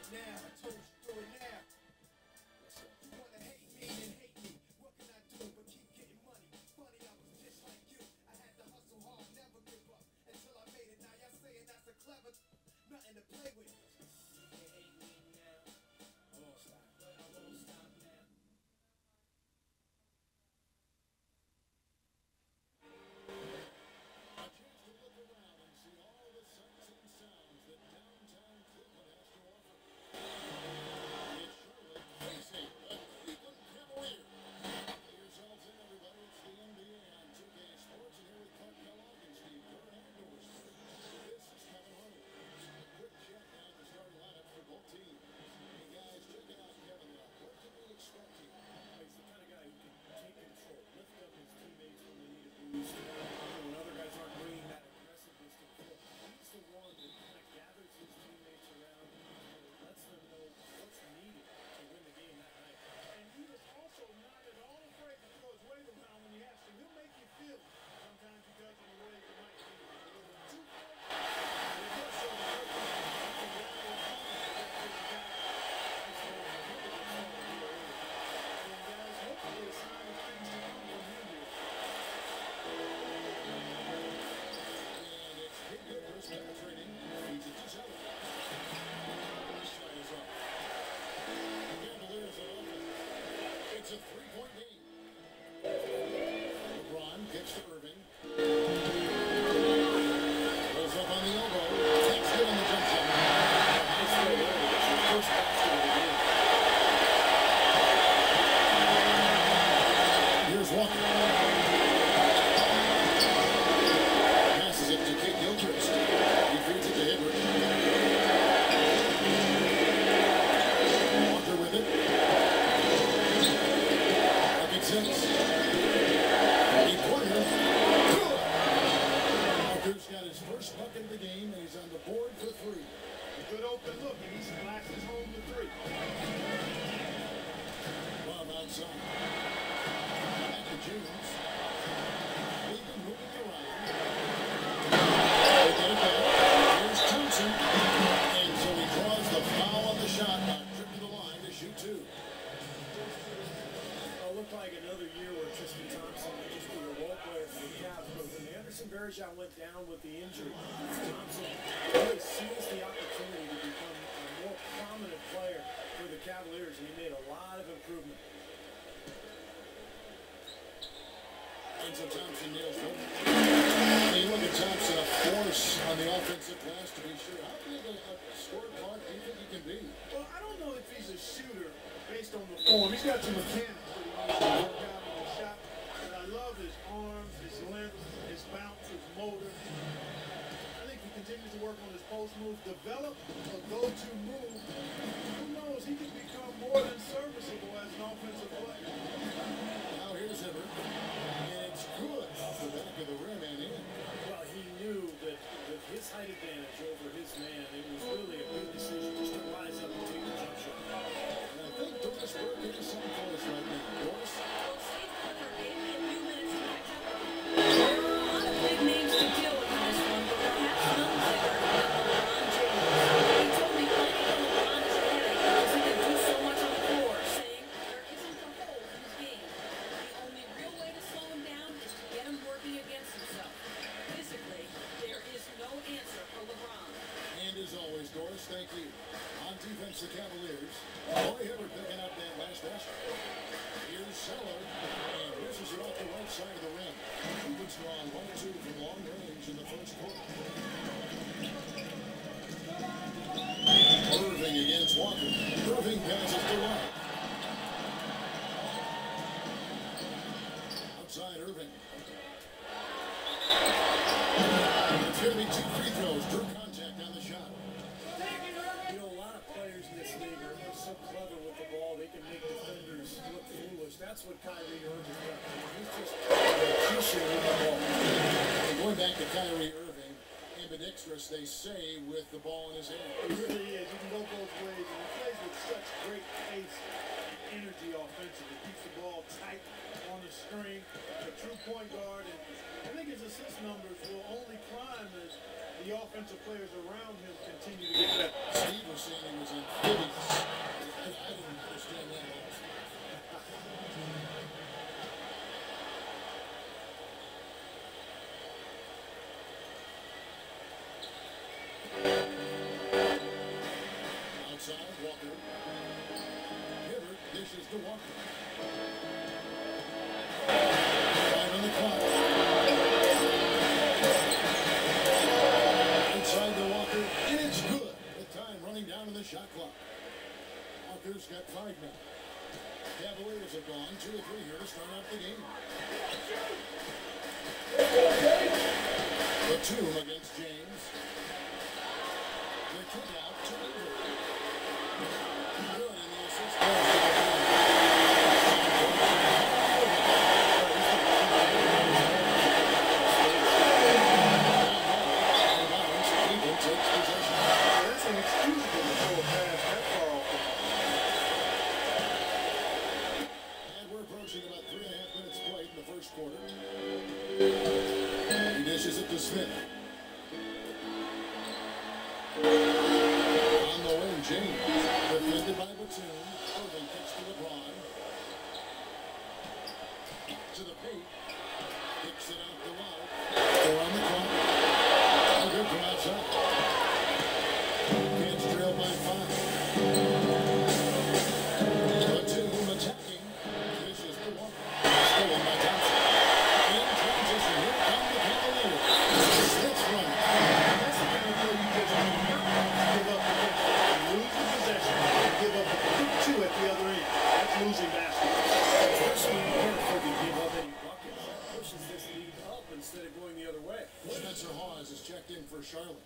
When other guys aren't bringing that aggressiveness to the floor, he's the one that kind of gathers his teammates around and lets them know what's needed to win the game that night. And he is also not at all afraid to throw his weight around when he has to. He'll make you feel it. Sometimes he does it in a way that might be a little too far. And it does show the It's a three-point game. LeBron gets to Irving. Rolls up on the elbow. Takes it on the jump shot. Nice throw there. It's the first basket of the game. Here's Walker. Passes it to Kate Gilchrist. He feeds it to Hibbert. Walker with it. Walker's got his first bucket of the game, and he's on the board for three. A good open look, and he slashes home the three. Love outside. Back to Jones. Cleveland moving to Ryan. They get it back. Here's Thompson. And so he draws the foul on the shot. Trip to the line to shoot two. Looked like another year where Tristan Thompson would just be a role player for the Cavs, but when Anderson Varejao went down with the injury, Thompson really seized the opportunity to become a more prominent player for the Cavaliers, and he made a lot of improvement. And so Thompson nails home. You look at Thompson, a force on the offensive glass to be sure. How big a scoring part do you think he can be? Well, I don't know if he's a shooter based on the form. He's got some mechanics that he needs to work out in his shot. But I love his arms, his length, his bounce, his motor. I think he continues to work on his post move, develop a go-to move. Who knows? He could become more than serviceable as an offensive player. Now here's Hibbert. And it's good off the back of the rim and in. Well, he knew that with his height advantage over his man, it was really a good decision just to rise up and take the jump shot. And I think Doris Burke has something for us right now. Doris? There are a lot of big names to deal with in this one, but perhaps none bigger than LeBron James. He told me playing for LeBron is a headache because he can do so much on the floor, saying there isn't a hole in his game. The only real way to slow him down is to get him working against himself. Physically, there is no answer for LeBron. And as always, Doris, thank you. On defense, the Cavaliers. Roy Hibbert picking up that last basket. Here's Zeller, and misses it off the right side of the rim. Cleveland's gone 1-2 from long range in the first quarter. Irving against Walker. Irving passes to right. Outside Irving. It's going to be 2 free throws. Drew contact on the shot. You know, a lot of players in this league are so clever with the ball, they can make defenders look foolish. That's what Kyrie Irving does. He's just magician with the ball. And going back to Kyrie Irving, ambidextrous, they say, with the ball in his hand. It really is. You can go both ways, and he plays with such great pace and energy offensively. Keeps the ball tight on the string. A true point guard, and I think his assist numbers will only climb as the offensive players around him continue to get better. Steve was saying he was amphibious. I didn't understand that at all. Outside, Walker. Hibbert dishes to Walker. 5 on the clock. Inside to Walker, and it's good. With time running down to the shot clock. Walker's got 5 now. Cavaliers have gone 2 or 3 here to start out the game. Batum against James. The kick out to Ingram. Good in the assist. Takes possession. That's inexcusable to throw a pass that far off. And we're approaching about 3.5 minutes played in the first quarter. He dishes it to Smith. On the wing, James. Defended by Batum. Irving kicks to LeBron. To the paint. Kicks it out to Wild. 4 on the clock. And good from outside. Can't trail by 5. Batum attacking. Dishes to Walker. Stolen by Thompson. In transition, here come the Cavaliers. Smith's running. That's the kind of play you just do not give up the ball. Lose the possession and give up a quick 2 at the other end. That's losing basketball. Especially when you can't afford to give up any buckets. That pushes this lead up instead of going the other way. Spencer Hawes is checked in for Charlotte.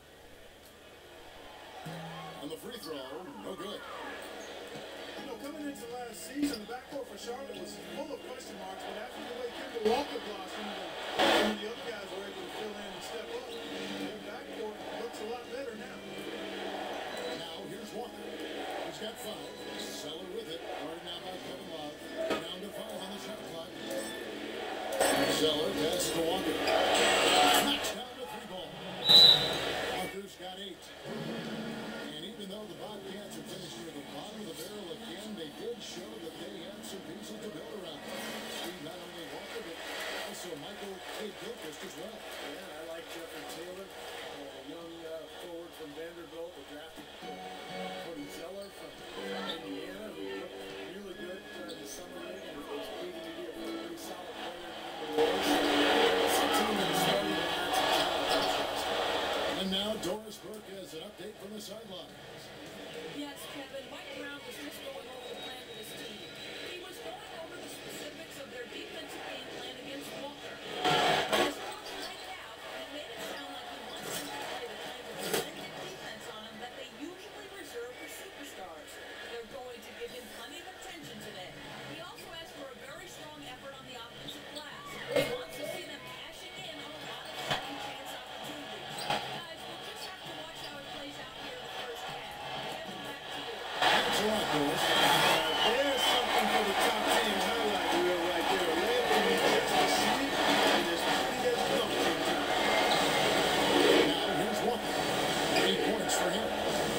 On the free throw, no good. You know, coming into last season, the backcourt for Charlotte was full of question marks, but after the way Kemba Walker blossomed and the other guys were able to fill in and step up, their backcourt looks a lot better now. Now here's Walker. He's got 5. Zeller with it. Guarded now by Kevin Love. Down to 5 on the shot clock. Zeller pass to Walker. Knocks down the 3 ball. Walker's got 8. And even though the Bobcats are finished near the bottom of the barrel again, they did show that they had some pieces to build around. Steve, not only Walker, but also Michael Kidd-Gilchrist as well. Yeah, I like Jeffrey Taylor, a young forward from Vanderbilt. We drafted Cody Zeller from Indiana, who looked really good this summer league and was proving to be a pretty solid player in the NBA. It's a team that is starting to add some talent. And now Doris Burke has an update from the sidelines. Yes, Kevin, Mike Brown was just going over the plan with his team. He was going over the specifics of their defensive game plan against Walker. His coach laid it out, and it made it sound like he wants them to play the kind of blended defense on him that they usually reserve for superstars. They're going to give him plenty of attention today. He also asked for a very strong effort on the offensive glass. He wants to see them cashing in on a lot of second chance opportunities. Guys, we'll just have to watch how it plays out here in the first half. Kevin, back to you. Thanks a lot, Doris. There's something for the top 10 highlight reel right there. Red can be just to see it, and it's pretty as dunk sometimes. Now here's Walker. 8 points for him.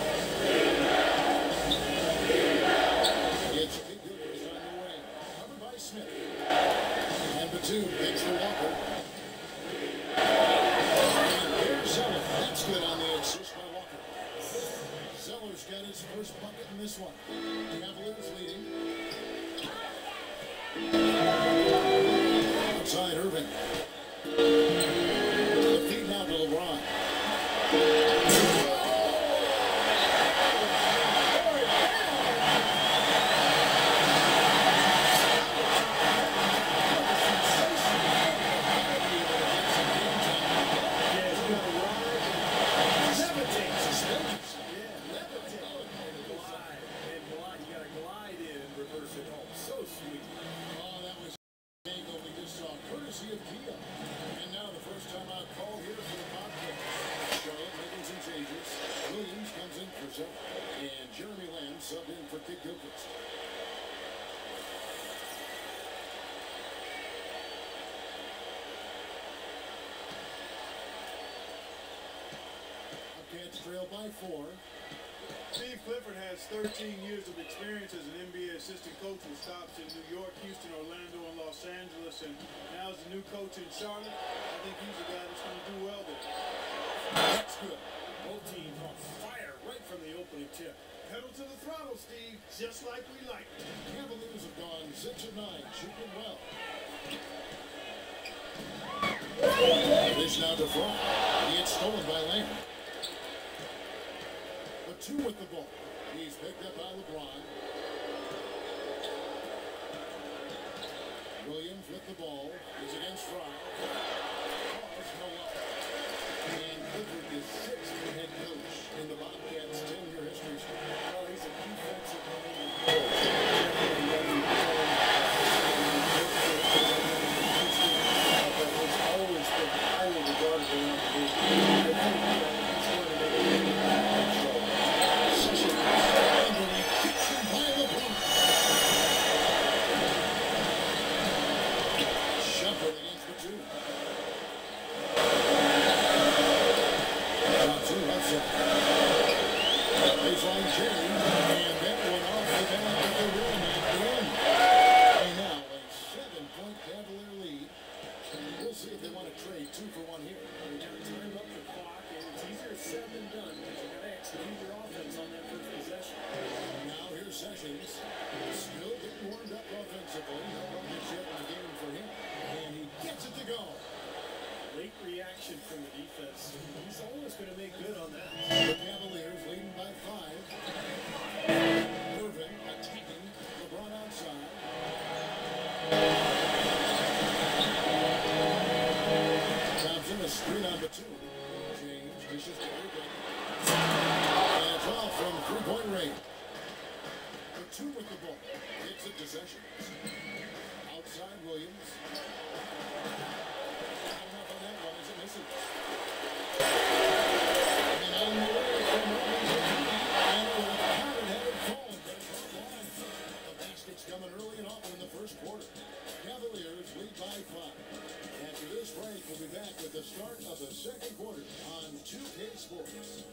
It's Kidd-Gilchrist on the wing. Covered by Smith. And Batum takes the Walker. And here's Zeller. That's good on the assist by Walker. Zeller's got his first bucket in this one. Cavaliers leading. Outside Irving. The feed now to LeBron. Yeah, he's gonna rise and levitate. Suspenders. Yeah, levitate. Glide. You got to glide in and reverse it home. So sweet. Oh, that was the angle we just saw, courtesy of Kia. And now the first time out call here for the Bobcats. Charlotte making some changes. Williams comes in for Zeller. And Jeremy Lamb subbed in for Kidd-Gilchrist. Bobcats trail by 4. Steve Clifford has 13 years of experience as an NBA assistant coach with stops in New York, Houston, Orlando, and Los Angeles, and now as the new coach in Charlotte. I think he's a guy that's going to do well there. That's good. Both teams on fire right from the opening tip. Pedal to the throttle, Steve, just like we like. Cavaliers have gone 6 of 9, shooting well. Dish now to Fry. He gets stolen by Lamb. The 2 with the ball. He's picked up by LeBron. Williams with the ball. He's against Fry. Pause, no up. And Clifford is 6th head coach in the Bobcats' 10-year history. Well, he's a defensive minded coach. Always been highly regarded around the league. I think he's going to make a big impact. Such a By LeBron. Shumpert against the 2. Johnson left side. Baseline change, and that one off the back of the rim at the end. And now a 7-point Cavalier lead. We'll see if they want to trade 2 for 1 here. You got to time up the clock, and it's easier said than done because you got to execute your offense on that first possession. Now here's Sessions. Still getting warmed up offensively. No ownership in the game for him. And he gets it to go. Late reaction from the defense. He's always going to make good on that. The Cavaliers leading by 5. Irving attacking. LeBron outside. Thompson a screen on the 2. James dishes to Irving. And it's off from 3-point range. The 2 with the ball. Gets it to Sessions. Outside Williams. Not enough on that one as it misses. And on the way from Robinson. And with a pattern headed falling. But it's not long. The basket's coming early and often in the first quarter. Cavaliers lead by 5. After this break, we'll be back with the start of the second quarter on 2K Sports.